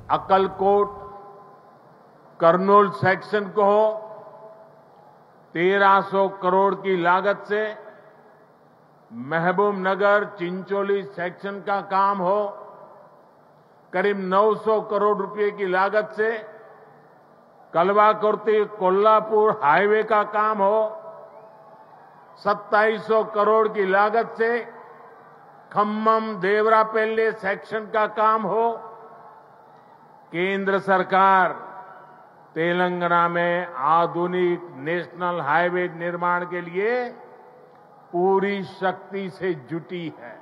Akkalkot Kurnool section को हो, 1300 करोड़ की लागत से महबूबनगर चिंचोली सेक्शन का काम हो, करीब 900 करोड़ रुपए की लागत से कलवाकुर्ती कोल्हापुर हाईवे का काम हो, 2700 करोड़ की लागत से खम्मम देवरापल्ली सेक्शन का काम हो, केंद्र सरकार तेलंगाना में आधुनिक नेशनल हाईवे निर्माण के लिए पूरी शक्ति से जुटी है।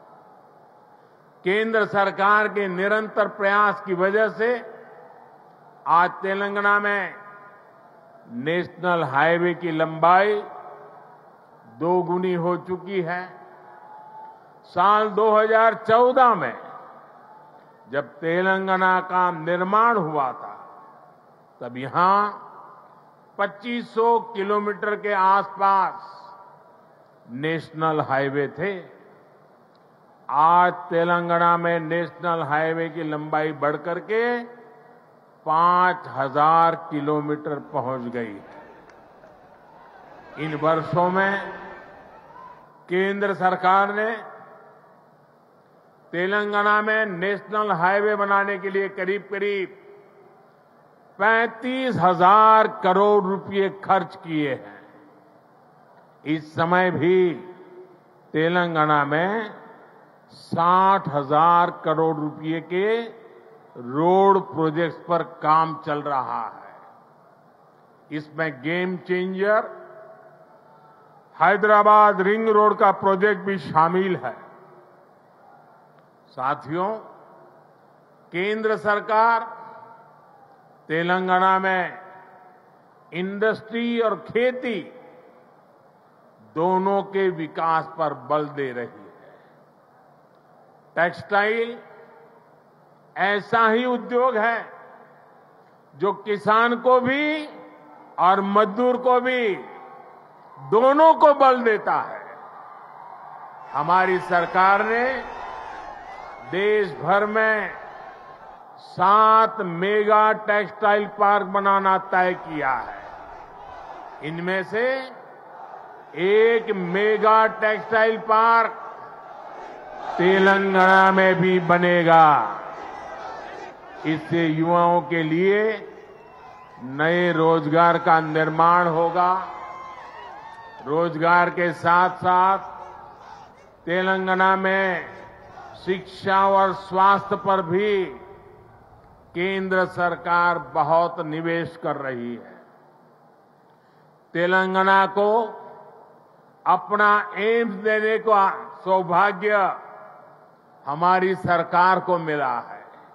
केंद्र सरकार के निरंतर प्रयास की वजह से आज तेलंगाना में नेशनल हाईवे की लंबाई 2 गुनी हो चुकी है। साल 2014 में जब तेलंगाना का निर्माण हुआ था, तब यहां 2500 किलोमीटर के आसपास नेशनल हाईवे थे। आज तेलंगाना में नेशनल हाईवे की लंबाई बढ़कर के 5000 किलोमीटर पहुंच गई है। इन वर्षों में केंद्र सरकार ने तेलंगाना में नेशनल हाईवे बनाने के लिए करीब 35,000 करोड़ रुपए खर्च किए हैं। इस समय भी तेलंगाना में 60,000 करोड़ रुपए के रोड प्रोजेक्ट्स पर काम चल रहा है। इसमें game changer Hyderabad ring road का प्रोजेक्ट भी शामिल है। साथियों, केंद्र सरकार तेलंगाना में इंडस्ट्री और खेती दोनों के विकास पर बल दे रही है। टेक्सटाइल ऐसा ही उद्योग है जो किसान को भी और मजदूर को भी दोनों को बल देता है। हमारी सरकार ने देश भर में 7 मेगा टेक्सटाइल पार्क बनाना तय किया है। इनमें से एक मेगा टेक्सटाइल पार्क तेलंगाना में भी बनेगा। इससे युवाओं के लिए नए रोजगार का निर्माण होगा। रोजगार के साथ साथ तेलंगाना में शिक्षा और स्वास्थ्य पर भी केंद्र सरकार बहुत निवेश कर रही है। तेलंगाना को अपना एम्स देने का सौभाग्य हमारी सरकार को मिला है।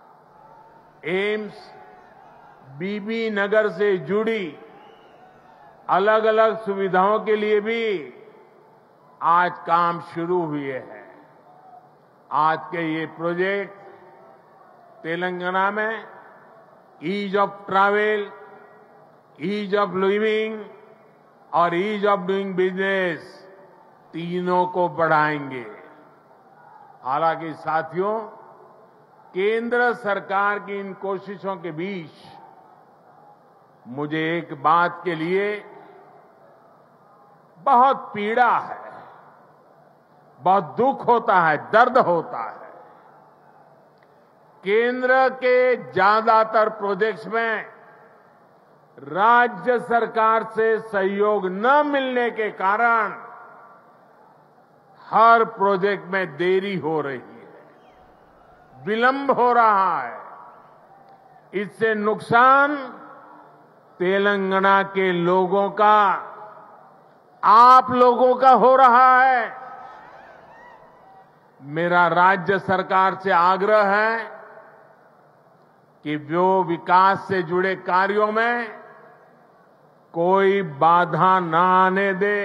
एम्स बीबी नगर से जुड़ी अलग अलग सुविधाओं के लिए भी आज काम शुरू हुए हैं। आज के ये प्रोजेक्ट तेलंगाना में ease of travel, ease of living और ईज ऑफ डूइंग बिजनेस तीनों को बढ़ाएंगे। हालांकि साथियों, केंद्र सरकार की इन कोशिशों के बीच मुझे एक बात के लिए बहुत पीड़ा है, बहुत दुख होता है, दर्द होता है। केंद्र के ज्यादातर प्रोजेक्ट्स में राज्य सरकार से सहयोग न मिलने के कारण हर प्रोजेक्ट में देरी हो रही है, विलंब हो रहा है। इससे नुकसान तेलंगाना के लोगों का, आप लोगों का हो रहा है। मेरा राज्य सरकार से आग्रह है कि वो विकास से जुड़े कार्यों में कोई बाधा न आने दे,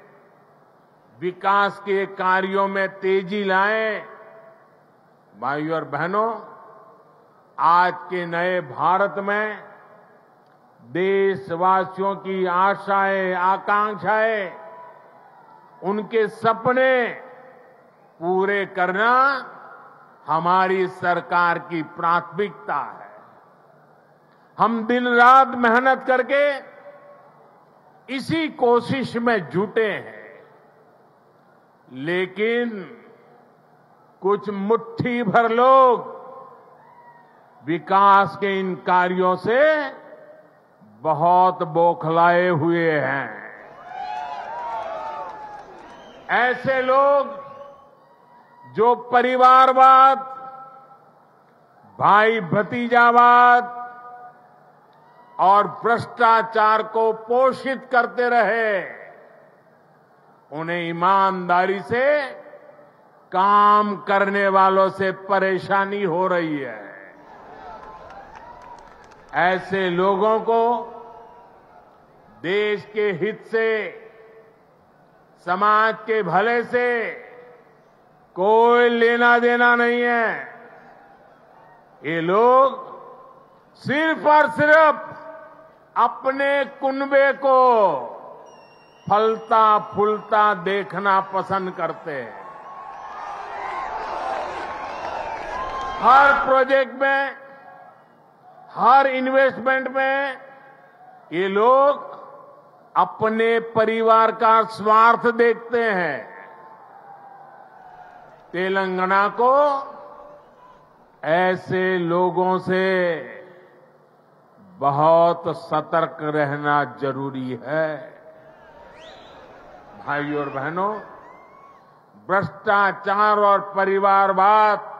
विकास के कार्यों में तेजी लाएं। भाइयों और बहनों, आज के नए भारत में देशवासियों की आशाएं, आकांक्षाएं, उनके सपने पूरे करना हमारी सरकार की प्राथमिकता है। हम दिन रात मेहनत करके इसी कोशिश में जुटे हैं, लेकिन कुछ मुट्ठी भर लोग विकास के इन कार्यों से बहुत बौखलाए हुए हैं। ऐसे लोग जो परिवारवाद, भाई भतीजावाद और भ्रष्टाचार को पोषित करते रहे, उन्हें ईमानदारी से काम करने वालों से परेशानी हो रही है। ऐसे लोगों को देश के हित से, समाज के भले से कोई लेना देना नहीं है। ये लोग सिर्फ और सिर्फ अपने कुनबे को फलता फूलता देखना पसंद करते हैं। हर प्रोजेक्ट में, हर इन्वेस्टमेंट में ये लोग अपने परिवार का स्वार्थ देखते हैं। तेलंगाना को ऐसे लोगों से बहुत सतर्क रहना जरूरी है। भाइयों और बहनों, भ्रष्टाचार और परिवारवाद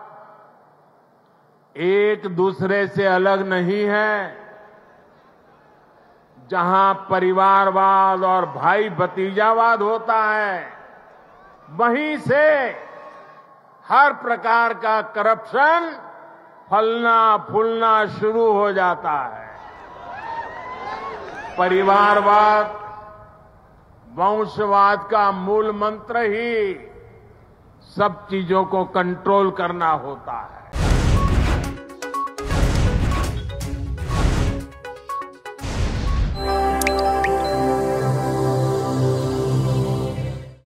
एक दूसरे से अलग नहीं है। जहां परिवारवाद और भाई भतीजावाद होता है, वहीं से हर प्रकार का करप्शन फलना फूलना शुरू हो जाता है। परिवारवाद, वंशवाद का मूल मंत्र ही सब चीजों को कंट्रोल करना होता है।